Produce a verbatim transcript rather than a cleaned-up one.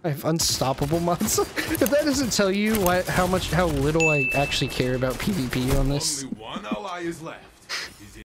I have unstoppable mods. If that doesn't tell you what, how much, how little I actually care about PvP on this. Only one ally is left.